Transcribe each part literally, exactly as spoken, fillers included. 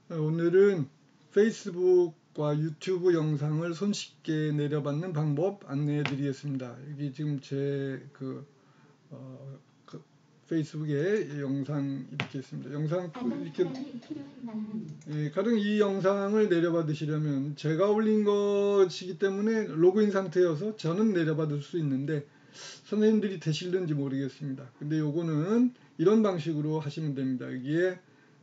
오늘은 페이스북과 유튜브 영상을 손쉽게 내려받는 방법 안내해 드리겠습니다. 여기 지금 제그 어, 그 페이스북에 영상 이렇게 있습니다. 영상 이렇게 예, 가령 이 영상을 내려받으시려면 제가 올린 것이기 때문에 로그인 상태여서 저는 내려받을 수 있는데 선생님들이 되실는지 모르겠습니다. 근데 요거는 이런 방식으로 하시면 됩니다. 여기에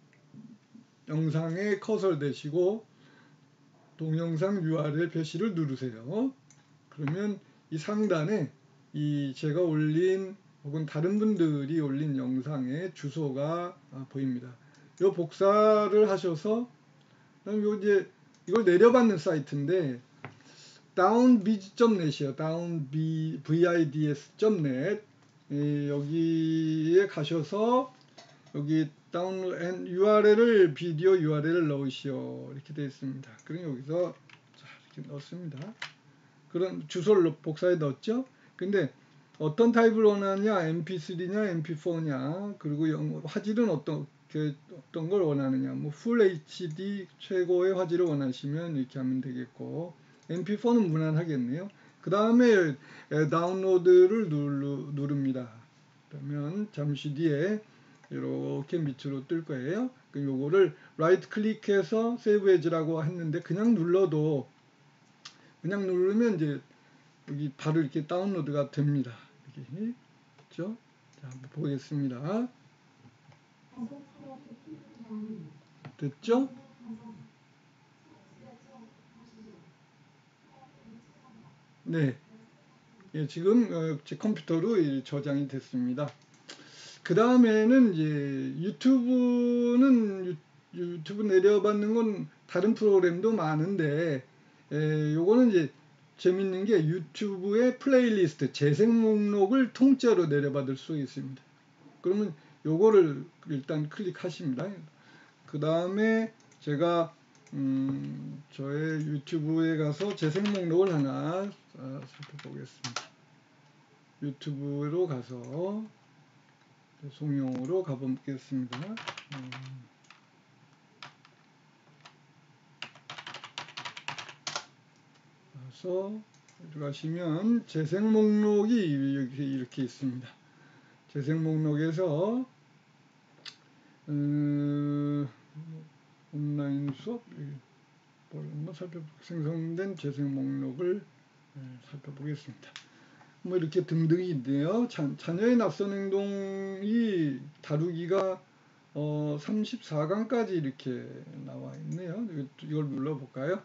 영상에 커서를 대시고 동영상 유알엘 표시를 누르세요. 그러면 이 상단에 이 제가 올린 혹은 다른 분들이 올린 영상의 주소가 보입니다. 요 복사를 하셔서 요 이제 이걸 내려받는 사이트인데 다운비즈 닷 넷이요. 다운비즈 닷 넷 여기에 가셔서 여기 다운로드 유알엘을 비디오 유알엘을 넣으시오 이렇게 되어 있습니다. 그럼 여기서 자, 이렇게 넣습니다. 그런 주소를 복사해 넣었죠. 근데 어떤 타입을 원하느냐, 엠피쓰리냐, 엠피포냐, 그리고 영, 화질은 어떤 어떤 걸 원하느냐, 뭐 풀 에이치디 최고의 화질을 원하시면 이렇게 하면 되겠고, 엠피포는 무난하겠네요. 그 다음에 다운로드를 누르, 누릅니다. 그러면 잠시 뒤에 이렇게 밑으로 뜰 거예요. 그럼 요거를 라이트 클릭해서 세이브 에즈라고 했는데 그냥 눌러도 그냥 누르면 이제 여기 바로 이렇게 다운로드가 됩니다. 여기 그렇죠? 자, 한번 보겠습니다. 됐죠? 네. 예, 지금 어, 제 컴퓨터로 저장이 됐습니다. 그 다음에는 이제 유튜브는 유, 유튜브 내려받는 건 다른 프로그램도 많은데 에, 요거는 이제 재밌는 게 유튜브의 플레이리스트 재생 목록을 통째로 내려받을 수 있습니다. 그러면 요거를 일단 클릭하십니다. 그 다음에 제가 음, 저의 유튜브에 가서 재생 목록을 하나 어, 살펴보겠습니다. 유튜브로 가서 송용으로 가보겠습니다. 음, 그래서 들어가시면 재생 목록이 이렇게, 이렇게 있습니다. 재생 목록에서 음, 온라인 수업 한번 살펴보 생성된 재생 목록을 살펴보겠습니다. 뭐 이렇게 등등이 있네요. 자, 자녀의 낯선 행동이 다루기가 어, 삼십사 강까지 이렇게 나와 있네요. 이걸 눌러볼까요?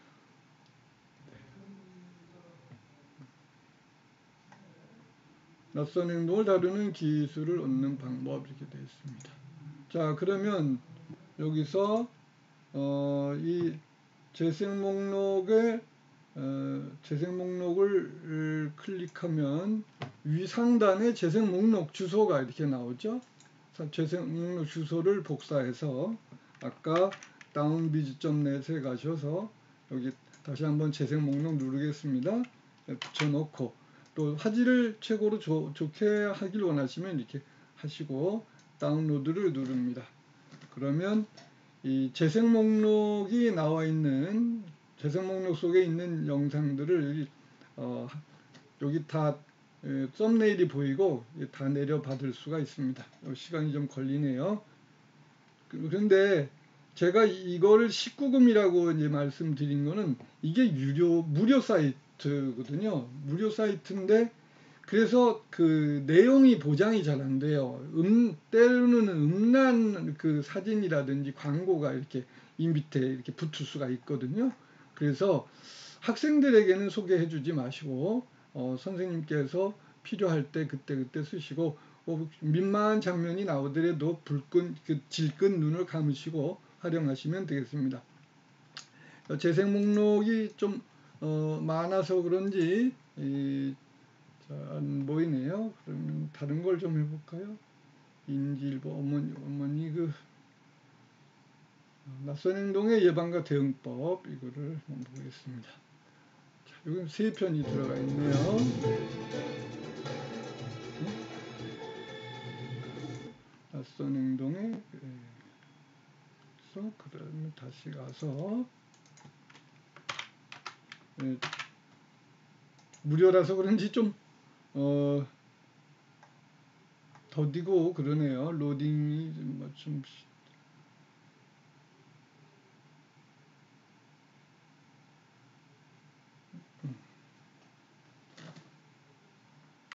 낯선 행동을 다루는 기술을 얻는 방법 이렇게 되어 있습니다. 자, 그러면 여기서 어, 이 재생 목록에 어, 재생 목록을 클릭하면 위 상단에 재생 목록 주소가 이렇게 나오죠. 재생 목록 주소를 복사해서 아까 다운비즈 닷 넷에 가셔서 여기 다시 한번 재생 목록 누르겠습니다. 붙여놓고 또 화질을 최고로 조, 좋게 하길 원하시면 이렇게 하시고 다운로드를 누릅니다. 그러면 이 재생 목록이 나와 있는 재생 목록 속에 있는 영상들을 어, 여기 다 에, 썸네일이 보이고 다 내려받을 수가 있습니다. 시간이 좀 걸리네요. 그런데 제가 이거를 십구 금이라고 이제 말씀드린 거는 이게 유료 무료 사이트거든요. 무료 사이트인데 그래서 그 내용이 보장이 잘 안 돼요. 음, 때로는 음란 그 사진이라든지 광고가 이렇게 이 밑에 이렇게 붙을 수가 있거든요. 그래서 학생들에게는 소개해 주지 마시고 어, 선생님께서 필요할 때 그때 그때 쓰시고 어, 민망한 장면이 나오더라도 불끈 그 질끈 눈을 감으시고 활용하시면 되겠습니다. 어, 재생 목록이 좀 어, 많아서 그런지 이, 자, 안 보이네요. 그러면 다른 걸 좀 해볼까요? 인지일보 어머니 어머니 그 낯선 행동의 예방과 대응법 이거를 한번 보겠습니다. 자, 여기 세 편이 들어가 있네요. 낯선 행동의 됐어. 그러면 다시 가서 예, 무료라서 그런지 좀 어, 더디고 그러네요. 로딩이 뭐 좀